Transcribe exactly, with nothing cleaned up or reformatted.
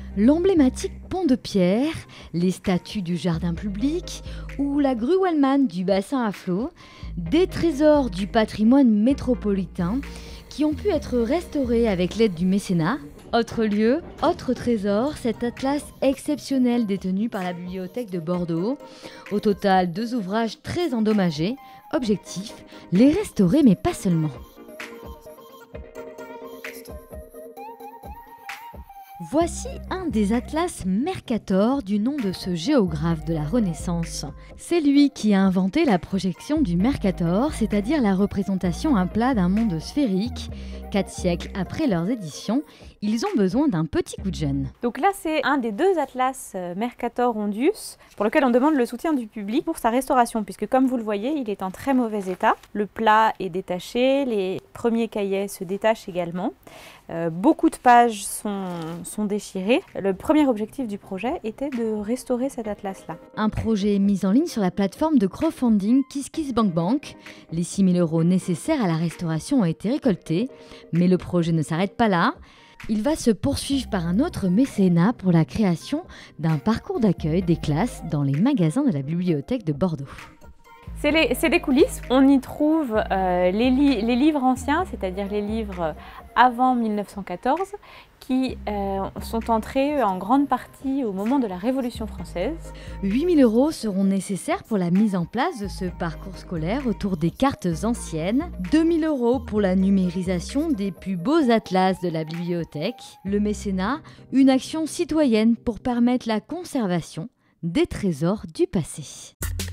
L'emblématique pont de pierre, les statues du jardin public ou la grue Wellman du bassin à flot, des trésors du patrimoine métropolitain qui ont pu être restaurés avec l'aide du mécénat. Autre lieu, autre trésor, cet atlas exceptionnel détenu par la bibliothèque de Bordeaux. Au total, deux ouvrages très endommagés. Objectif, les restaurer mais pas seulement. Voici un des atlas Mercator du nom de ce géographe de la Renaissance. C'est lui qui a inventé la projection du Mercator, c'est-à-dire la représentation à plat d'un monde sphérique. Quatre siècles après leurs éditions, ils ont besoin d'un petit coup de jeune. Donc là, c'est un des deux atlas Mercator Ondius pour lequel on demande le soutien du public pour sa restauration, puisque comme vous le voyez, il est en très mauvais état. Le plat est détaché, les premiers cahiers se détachent également. Euh, beaucoup de pages sont, sont déchirées. Le premier objectif du projet était de restaurer cet atlas-là. Un projet mis en ligne sur la plateforme de crowdfunding KissKissBankBank. Les six mille euros nécessaires à la restauration ont été récoltés, mais le projet ne s'arrête pas là. Il va se poursuivre par un autre mécénat pour la création d'un parcours d'accueil des classes dans les magasins de la bibliothèque de Bordeaux. C'est les, c'est des coulisses. On y trouve euh, les, li les livres anciens, c'est-à-dire les livres avant mille neuf cent quatorze, qui euh, sont entrés en grande partie au moment de la Révolution française. huit mille euros seront nécessaires pour la mise en place de ce parcours scolaire autour des cartes anciennes. deux mille euros pour la numérisation des plus beaux atlas de la bibliothèque. Le mécénat, une action citoyenne pour permettre la conservation des trésors du passé.